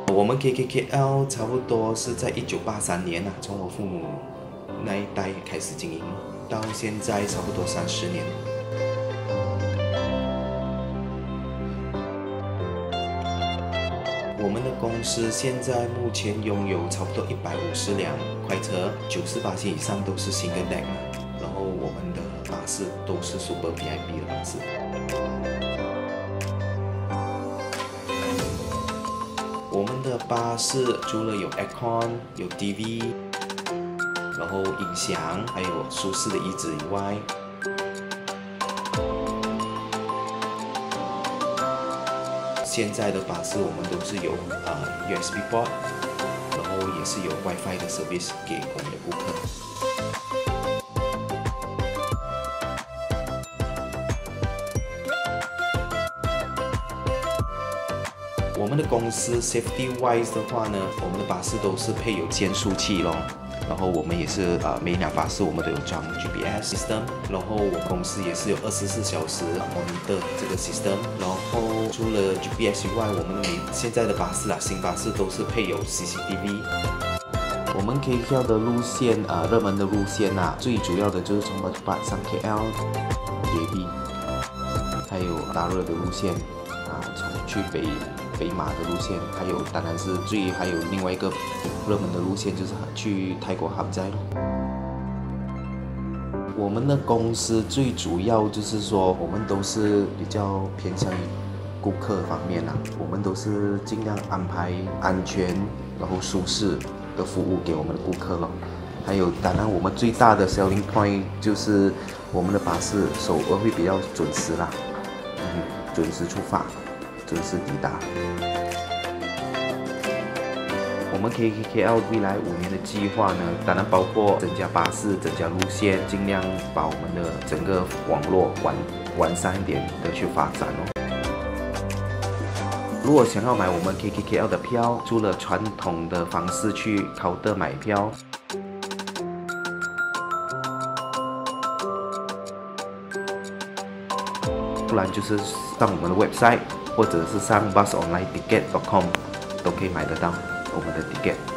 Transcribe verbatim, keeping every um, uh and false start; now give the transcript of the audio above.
我们 K K K L 差不多是在一九八三年啊，从我父母那一代开始经营，到现在差不多三十年。我们的公司现在目前拥有差不多一百五十辆快车，九十八线以上都是 single deck 嘛，然后我们的巴士都是 super V I P 的巴士。我们的巴士除了有 aircon、有 T V， 然后音响，还有舒适的椅子以外，现在的巴士我们都是有呃 U S B port， 然后也是有 WiFi 的 service 给我们的顾客。我们的公司 safety wise 的话呢，我们的巴士都是配有减速器咯。然后我们也是啊、呃，每一辆巴士我们都有装 G P S system， 然后我们公司也是有二十四小时 monitor 这个 system。然后除了 G P S 以外，我们每现在的巴士啊，新巴士都是配有 C C T V。我们 K K K L 的路线啊、呃，热门的路线啊，最主要的就是从 Butterworth 上 K L、J B， 还有大热的路线啊，从去北。北马的路线，还有当然是最还有另外一个热门的路线就是去泰国柬埔寨咯。我们的公司最主要就是说，我们都是比较偏向于顾客方面啦，我们都是尽量安排安全然后舒适的服务给我们的顾客咯。还有当然我们最大的 selling point 就是我们的巴士首尔会比较准时啦，嗯，准时出发。准时抵达。我们 K K K L 未来五年的计划呢，当然包括增加巴士、增加路线，尽量把我们的整个网络完完善一点的去发展哦。如果想要买我们 K K K L 的票，除了传统的方式去 counter 买票，不然就是上我们的 website。或者是上 bus online ticket dot com 都可以买得到我们的 ticket。